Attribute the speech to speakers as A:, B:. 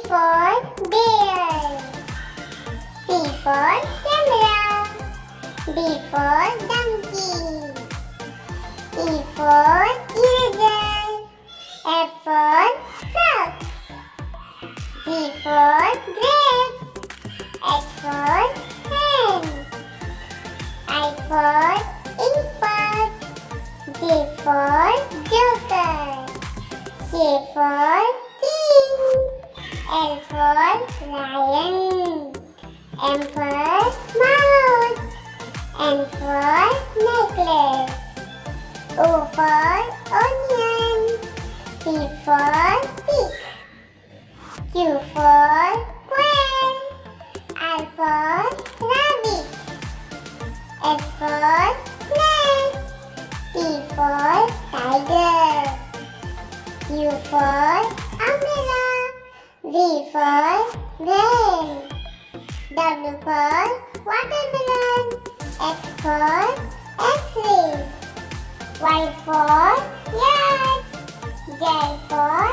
A: for bear. C for camera. D for donkey. E for eagle. F for frog. G for grapes. H for hen. I for ink pot. J for joker. K for king. L for lion. M for mouse. N for necklace. O for onion. P for pig. Q for quail. R for rabbit. S for snake. T for tiger. U for umbrella. V for van. W for watermelon. X for X-ray. Y for yard. Z for